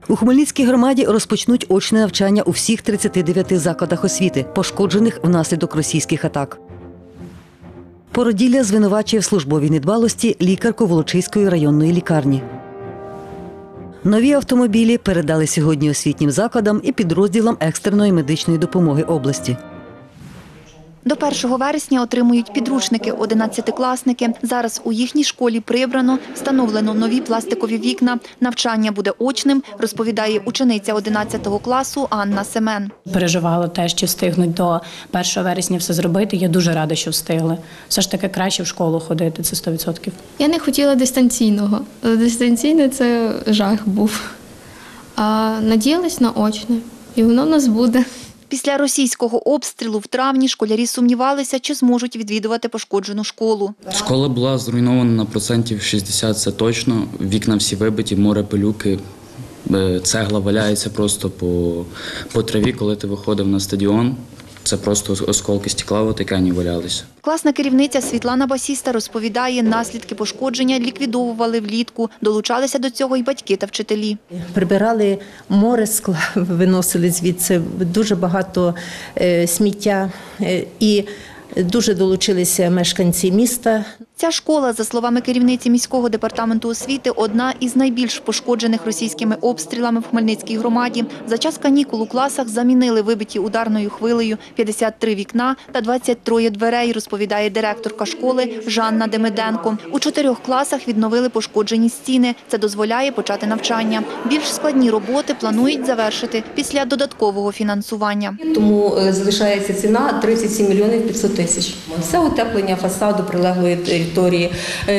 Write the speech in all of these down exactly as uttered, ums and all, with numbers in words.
У Хмельницькій громаді розпочнуть очне навчання у всіх тридцяти дев'яти закладах освіти, пошкоджених внаслідок російських атак. Породілля звинувачує в службовій недбалості лікарку Волочиської районної лікарні. Нові автомобілі передали сьогодні освітнім закладам і підрозділам екстреної медичної допомоги області. До першого вересня отримують підручники одинадцятикласники. Зараз у їхній школі прибрано, встановлено нові пластикові вікна. Навчання буде очним, розповідає учениця одинадцятого класу Анна Семен. Переживала теж, чи встигнуть до першого вересня все зробити. Я дуже рада, що встигли. Все ж таки краще в школу ходити, це сто відсотків. Я не хотіла дистанційного. Дистанційне – це жах був. А надіялась на очне. І воно в нас буде. Після російського обстрілу в травні школярі сумнівалися, чи зможуть відвідувати пошкоджену школу. Школа була зруйнована на процентів шістдесят, це точно. Вікна всі вибиті, море пилюки, цегла валяється просто по, по траві, коли ти виходив на стадіон. Це просто осколки стекла в отакані валялися. Класна керівниця Світлана Басіста розповідає, наслідки пошкодження ліквідовували влітку. Долучалися до цього й батьки та вчителі. Прибирали море скла, виносили звідси, дуже багато е, сміття е, і дуже долучилися мешканці міста. Ця школа, за словами керівниці міського департаменту освіти, одна із найбільш пошкоджених російськими обстрілами в Хмельницькій громаді. За час канікул у класах замінили вибиті ударною хвилею п'ятдесят три вікна та двадцять три дверей, розповідає директорка школи Жанна Демиденко. У чотирьох класах відновили пошкоджені стіни. Це дозволяє почати навчання. Більш складні роботи планують завершити після додаткового фінансування. Тому залишається ціна тридцять сім мільйонів п'ятсот тисяч. Це утеплення фасаду прилеглої території,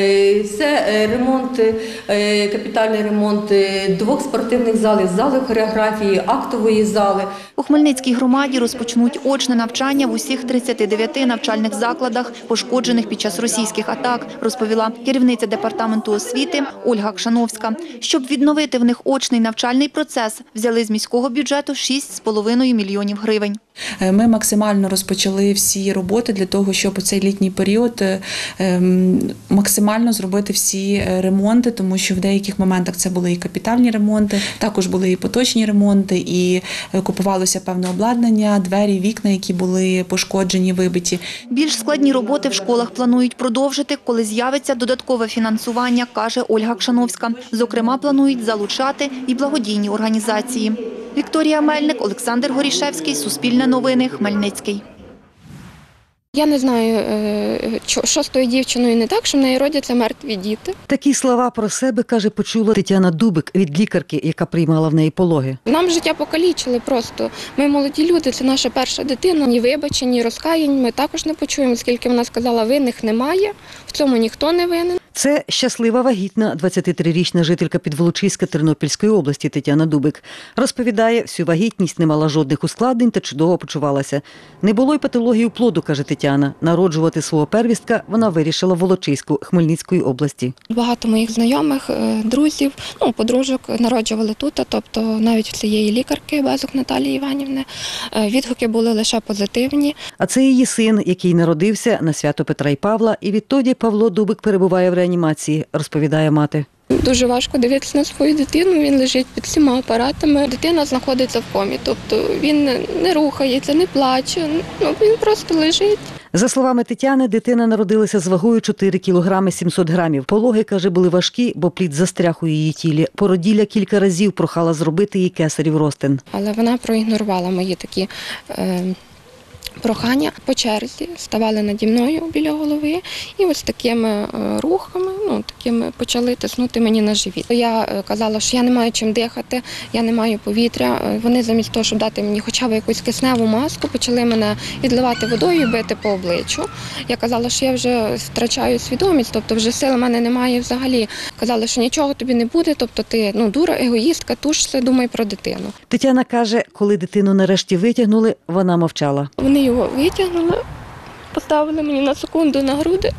це ремонт, капітальний ремонт двох спортивних залів, зали хореографії, актової зали. У Хмельницькій громаді розпочнуть очне навчання в усіх тридцяти дев'яти навчальних закладах, пошкоджених під час російських атак, розповіла керівниця департаменту освіти Ольга Кшановська. Щоб відновити в них очний навчальний процес, взяли з міського бюджету шість з половиною мільйонів гривень. Ми максимально розпочали всі роботи для того, щоб у цей літній період максимально зробити всі ремонти, тому що в деяких моментах це були і капітальні ремонти, також були і поточні ремонти, і купувалося певне обладнання, двері, вікна, які були пошкоджені, вибиті. Більш складні роботи в школах планують продовжити, коли з'явиться додаткове фінансування, каже Ольга Кшановська. Зокрема, планують залучати і благодійні організації. Вікторія Мельник, Олександр Горішевський, Суспільне новини, Хмельницький. Я не знаю, що з тою дівчиною не так, що в неї родяться мертві діти. Такі слова про себе, каже, почула Тетяна Дубик від лікарки, яка приймала в неї пологи. Нам життя покалічили просто. Ми молоді люди, це наша перша дитина. Ні вибачень, ні розкаянь ми також не почуємо, оскільки вона сказала, винних немає, в цьому ніхто не винен. Це щаслива вагітна двадцятитрирічна жителька Підволочиська Тернопільської області Тетяна Дубик. Розповідає, всю вагітність не мала жодних ускладнень та чудово почувалася. Не було й патології плоду, каже Тетяна. Народжувати свого первістка вона вирішила в Волочиську Хмельницької області. Багато моїх знайомих, друзів, ну, подружок народжували тут, тобто навіть в цієї лікарки Безук Наталії Іванівни. Відгуки були лише позитивні. А це її син, який народився на свято Петра і Павла, і відтоді Павло Дубик перебуває в реанімації, розповідає мати. Дуже важко дивитися на свою дитину, він лежить під всіма апаратами. Дитина знаходиться в комі, тобто він не рухається, не плаче, ну, він просто лежить. За словами Тетяни, дитина народилася з вагою чотири кілограми сімсот грамів. Пологи, каже, були важкі, бо плід застряг у її тілі. Породілля кілька разів прохала зробити їй кесарів розтин. Але вона проігнорувала мої такі е, прохання. По черзі ставали наді мною біля голови і ось такими рухами, ну, такими почали тиснути мені на живіт. Я казала, що я не маю чим дихати, я не маю повітря. Вони замість того, щоб дати мені хоча б якусь кисневу маску, почали мене відливати водою і бити по обличчю. Я казала, що я вже втрачаю свідомість, тобто вже сил в мене немає взагалі. Казали, що нічого тобі не буде, тобто ти ну, дура, егоїстка, тушся, думай про дитину. Тетяна каже, коли дитину нарешті витягнули, вона мовчала. Вони його витягнули, поставили мені на секунду на груди,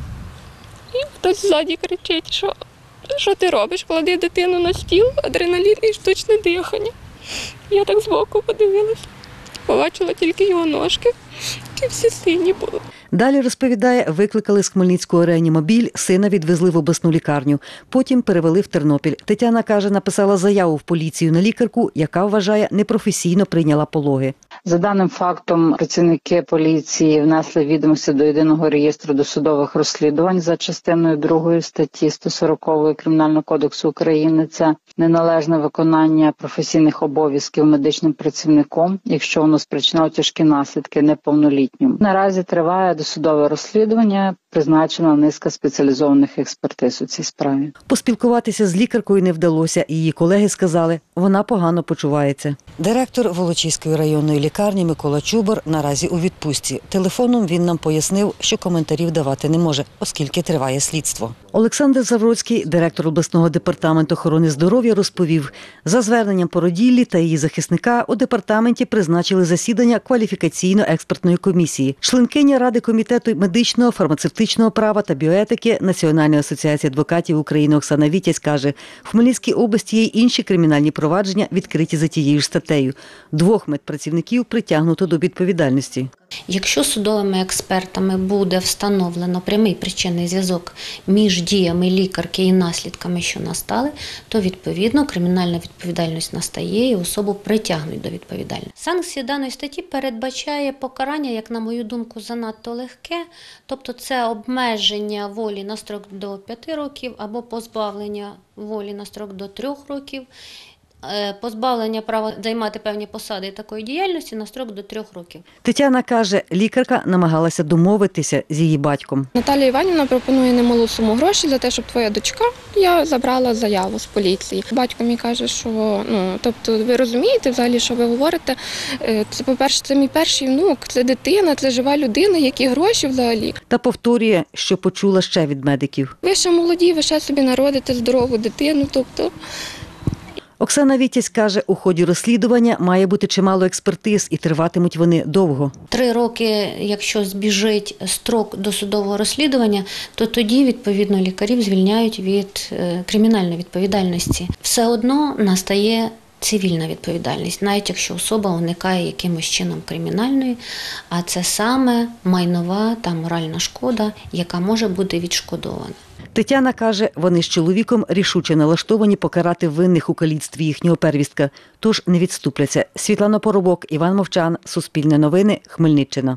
і хтось ззаді кричить, що, що ти робиш, клади дитину на стіл, адреналін і штучне дихання. Я так збоку подивилася, побачила тільки його ножки, такі всі сині були. Далі, розповідає, викликали з Хмельницького реанімобіль, сина відвезли в обласну лікарню. Потім перевели в Тернопіль. Тетяна, каже, написала заяву в поліцію на лікарку, яка, вважає, непрофесійно прийняла пологи. За даним фактом, працівники поліції внесли відомості до єдиного реєстру досудових розслідувань за частиною другої статті сто сорок Кримінального кодексу України. Це неналежне виконання професійних обов'язків медичним працівником, якщо воно спричинило тяжкі наслідки неповнолітнім. Наразі триває досудове розслідування, призначена низка спеціалізованих експертиз у цій справі. Поспілкуватися з лікаркою не вдалося. Її колеги сказали, вона погано почувається. Директор Волочиської районної лікарні Микола Чубар наразі у відпустці. Телефоном він нам пояснив, що коментарів давати не може, оскільки триває слідство. Олександр Завроцький, директор обласного департаменту охорони здоров'я, розповів, за зверненням породіллі та її захисника у департаменті призначили засідання кваліфікаційно-експертної комісії. Членкиня Ради комітету медичного, фармацевтичного права та біоетики Національної асоціації адвокатів України Оксана Вітязь каже, в Хмельницькій області є й інші кримінальні провадження, відкриті за тією ж статтею. Двох медпрацівників притягнуто до відповідальності. Якщо судовими експертами буде встановлено прямий причинний зв'язок між діями лікарки і наслідками, що настали, то, відповідно, кримінальна відповідальність настає і особу притягнуть до відповідальності. Санкція даної статті передбачає покарання, як на мою думку, занадто легке, тобто це обмеження волі на строк до п'яти років або позбавлення волі на строк до трьох років, позбавлення права займати певні посади такої діяльності на строк до трьох років. Тетяна каже, лікарка намагалася домовитися з її батьком. Наталія Іванівна пропонує немалу суму грошей за те, щоб твоя дочка, я забрала заяву з поліції. Батько мені каже, що, ну, тобто, ви розумієте взагалі, що ви говорите, це, по-перше, це мій перший внук, це дитина, це жива людина, які гроші взагалі. Та повторює, що почула ще від медиків. Ви ще молоді, ви ще собі народите здорову дитину, тобто... Оксана Вітязь каже, у ході розслідування має бути чимало експертиз і триватимуть вони довго. Три роки, якщо збіжить строк досудового розслідування, то тоді, відповідно, лікарів звільняють від кримінальної відповідальності. Все одно настає цивільна відповідальність, навіть якщо особа уникає якимось чином кримінальної, а це саме майнова та моральна шкода, яка може бути відшкодована. Тетяна каже, вони з чоловіком рішуче налаштовані покарати винних у каліцтві їхнього первістка, тож не відступляться. Світлана Поробок, Іван Мовчан, Суспільне новини, Хмельниччина.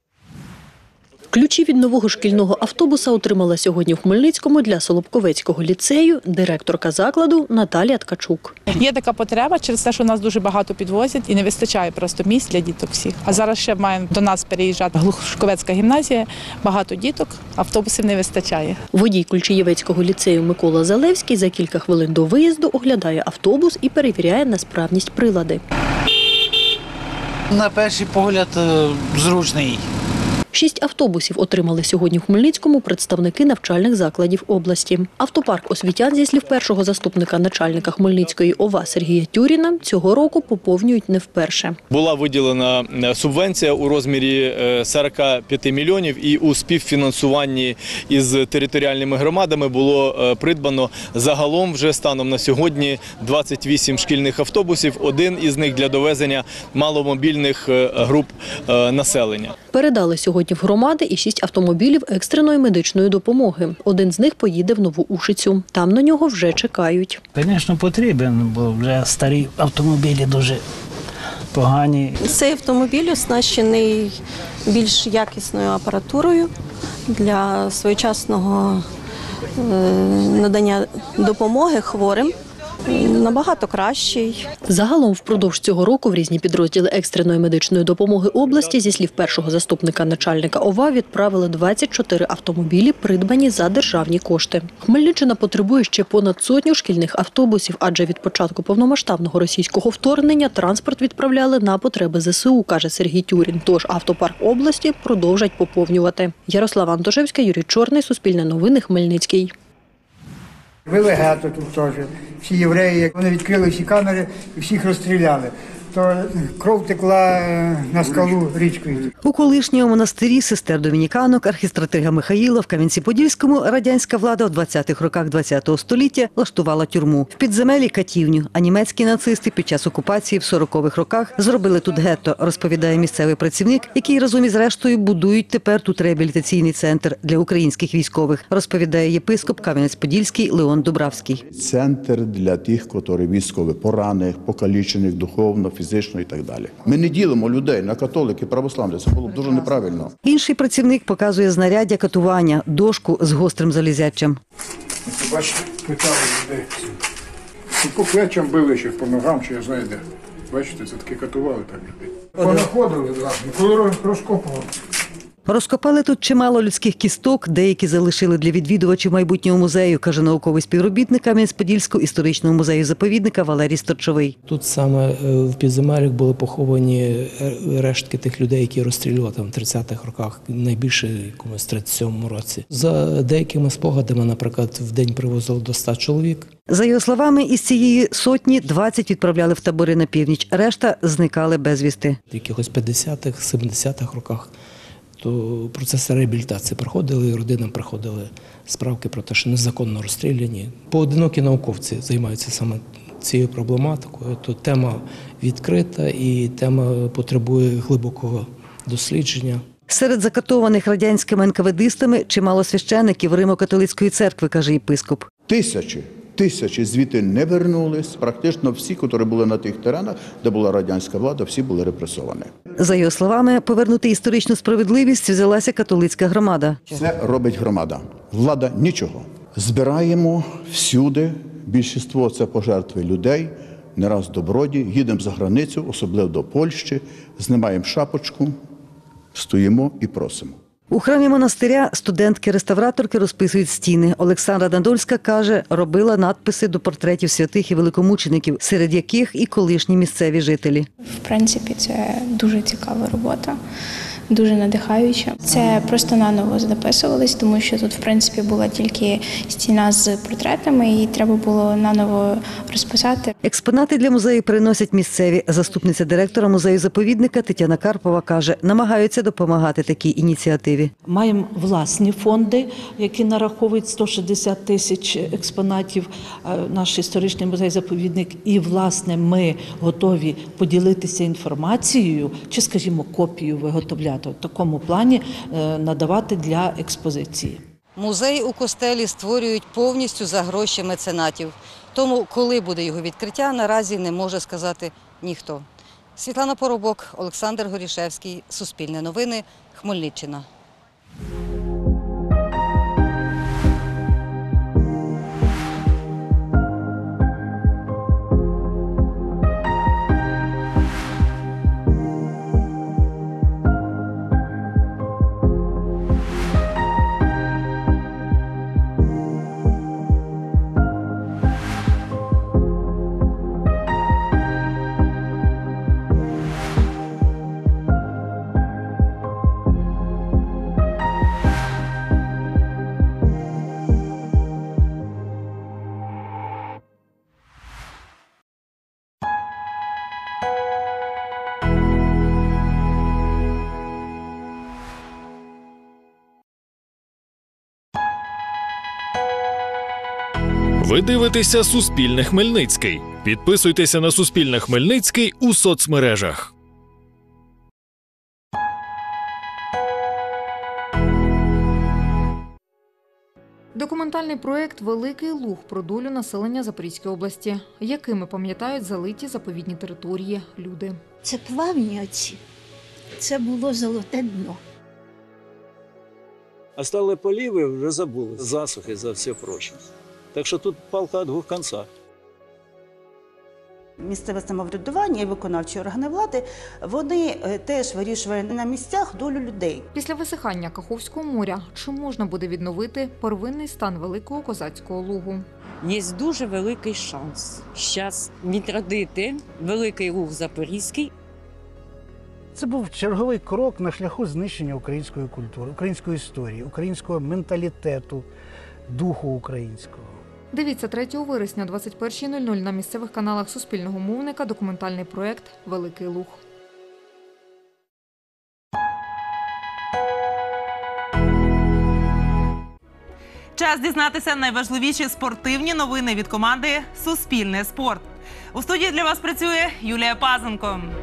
Ключі від нового шкільного автобуса отримала сьогодні в Хмельницькому для Солобковецького ліцею директорка закладу Наталія Ткачук. Є така потреба через те, що нас дуже багато підвозять і не вистачає просто місць для діток всіх. А зараз ще має до нас переїжджати Глушковецька гімназія, багато діток, автобусів не вистачає. Водій Кульчиєвецького ліцею Микола Залевський за кілька хвилин до виїзду оглядає автобус і перевіряє на справність прилади. На перший погляд зручний. Шість автобусів отримали сьогодні в Хмельницькому представники навчальних закладів області. Автопарк освітян, зі слів першого заступника начальника Хмельницької ОВА Сергія Тюріна, цього року поповнюють не вперше. Була виділена субвенція у розмірі сорок п'ять мільйонів і у співфінансуванні із територіальними громадами було придбано загалом вже станом на сьогодні двадцять вісім шкільних автобусів, один із них для довезення маломобільних груп населення. Передали сьогодні в громади і шість автомобілів екстреної медичної допомоги. Один з них поїде в Нову Ушицю. Там на нього вже чекають. Звісно, потрібен, бо вже старі автомобілі дуже погані. Цей автомобіль оснащений більш якісною апаратурою для своєчасного надання допомоги хворим. Набагато кращий. Загалом впродовж цього року в різні підрозділи екстреної медичної допомоги області, зі слів першого заступника начальника ОВА, відправили двадцять чотири автомобілі, придбані за державні кошти. Хмельниччина потребує ще понад сотню шкільних автобусів, адже від початку повномасштабного російського вторгнення транспорт відправляли на потреби ЗСУ, каже Сергій Тюрін. Тож автопарк області продовжать поповнювати. Ярослава Антошевська, Юрій Чорний, Суспільне новини, Хмельницький. Вели гетто тут теж. Всі євреї, як вони відкрили всі камери і всіх розстріляли. то кров текла на скалу річкою. У колишньому монастирі сестер домініканок архістратига Михаїла в Кам'янці-Подільському радянська влада у двадцятих роках ХХ століття влаштувала тюрму. В підземелі – катівню, а німецькі нацисти під час окупації в сорокових роках зробили тут гетто, розповідає місцевий працівник, який разом із рештою будують тепер тут реабілітаційний центр для українських військових, розповідає єпископ Кам'янець-Подільський Леон Дубравський. Центр для тих, які військові, поранених, покалічених духовно, фізично і так далі. Ми не ділимо людей на католики, православні. Це було б дуже неправильно. Інший працівник показує знаряддя катування – дошку з гострим залізячем. Бачите, питали людей. По плечам били ще, по ногам, чи я знаю де. Бачите, це таки катували так людей. Понаходили, коли розкопували. Розкопали тут чимало людських кісток, деякі залишили для відвідувачів майбутнього музею, каже науковий співробітник Кам'янець-Подільського історичного музею-заповідника Валерій Сторчовий. Тут саме в підземеллях були поховані рештки тих людей, які розстрілювали там в тридцятих роках, найбільше в якомусь тридцять сьомому році. За деякими спогадами, наприклад, в день привозили до ста чоловік. За його словами, із цієї сотні двадцять відправляли в табори на північ, решта зникали безвісти. В якихось п'ятдесятих, сімдесятих роках то процеси реабілітації проходили, і родинам приходили справки про те, що незаконно розстріляні. Поодинокі науковці займаються саме цією проблематикою. То тема відкрита і тема потребує глибокого дослідження. Серед закатованих радянськими енкаведистами чимало священиків Римо-католицької церкви, каже єпископ. Тисячі. Тисячі звідти не вернулись. Практично всі, які були на тих теренах, де була радянська влада, всі були репресовані. За його словами, повернути історичну справедливість взялася католицька громада. Це робить громада. Влада – нічого. Збираємо всюди, більшість – це пожертви людей, не раз доброді, їдемо за границю, особливо до Польщі, знімаємо шапочку, стоїмо і просимо. У храмі монастиря студентки-реставраторки розписують стіни. Олександра Надольська каже, робила надписи до портретів святих і великомучеників, серед яких і колишні місцеві жителі. В принципі, це дуже цікава робота, дуже надихаюча. Це просто наново записувались, тому що тут, в принципі, була тільки стіна з портретами, і треба було наново розписати. Експонати для музею приносять місцеві. Заступниця директора музею-заповідника Тетяна Карпова каже, намагаються допомагати такій ініціативі. Маємо власні фонди, які нараховують сто шістдесят тисяч експонатів, наш історичний музей-заповідник. І, власне, ми готові поділитися інформацією, чи, скажімо, копію виготовляти. В такому плані надавати для експозиції. Музей у Костелі створюють повністю за гроші меценатів. Тому, коли буде його відкриття, наразі не може сказати ніхто. Світлана Поробок, Олександр Горішевський, Суспільне новини, Хмельниччина. Ви дивитеся Суспільне Хмельницький. Підписуйтеся на Суспільне Хмельницький у соцмережах. Документальний проєкт «Великий Луг» про долю населення Запорізької області, якими пам'ятають залиті заповідні території люди. Це плавні оці, це було золоте дно. А стали поліви, вже забули, засухи за все проще. Так що тут палка о двох кінцях. Місцеве самоврядування і виконавчі органи влади, вони теж вирішували на місцях долю людей. Після висихання Каховського моря чи можна буде відновити первинний стан Великого Козацького Лугу? Є дуже великий шанс зараз відродити Великий Луг Запорізький. Це був черговий крок на шляху знищення української культури, української історії, українського менталітету, духу українського. Дивіться третього вересня о двадцять першій нуль нуль на місцевих каналах Суспільного мовника документальний проект «Великий Луг». Час дізнатися найважливіші спортивні новини від команди «Суспільне спорт». У студії для вас працює Юлія Пазенко.